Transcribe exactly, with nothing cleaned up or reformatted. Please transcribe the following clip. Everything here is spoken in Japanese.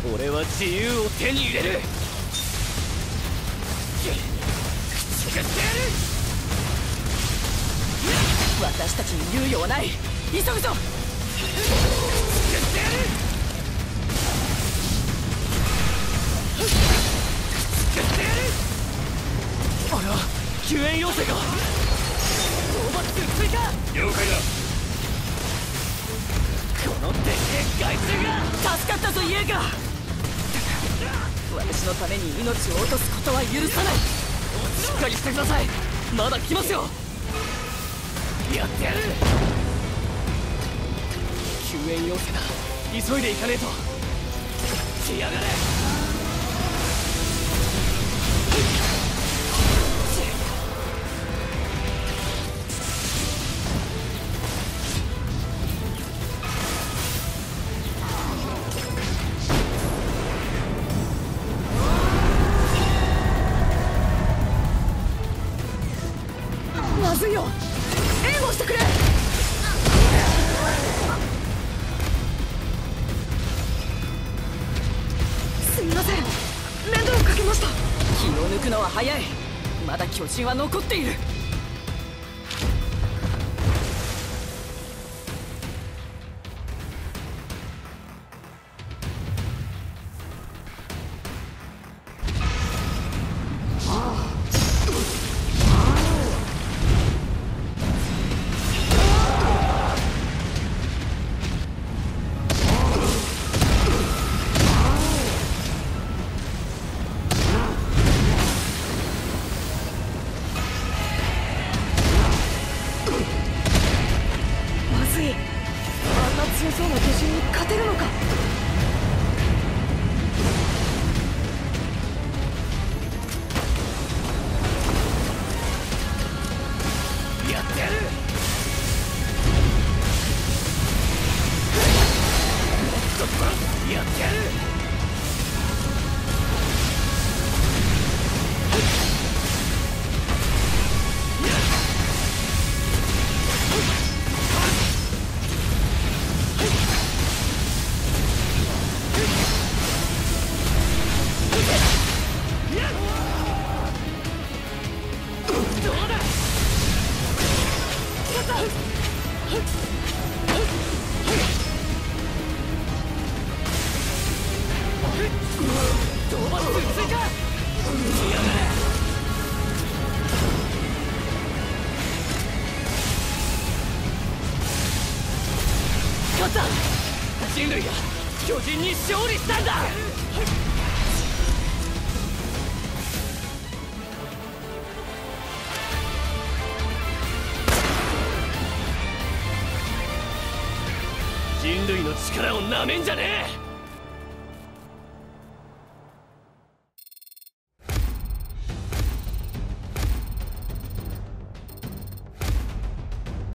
俺は自由を手に入れる。駆逐してやる。 私たちに猶予はない。急ぐぞ。 駆逐してやる。駆逐してやる。あれは救援要請が。討伐数追加。 了解だ。 このでっけえ害虫が。 助かったぞイエーガー。私のために命を落とすことは許さない。 しっかりしてください。まだ来ますよ。やってやる。救援要請だ。急いで行かねえと。来やがれ。 まずいよ。援護してくれ。すみません、面倒をかけました。気を抜くのは早い。まだ巨人は残っている。強そうな巨人に勝てるのか。 やってやる。やってやる。勝った。人類が巨人に勝利したんだ。人類の力をなめんじゃねえ。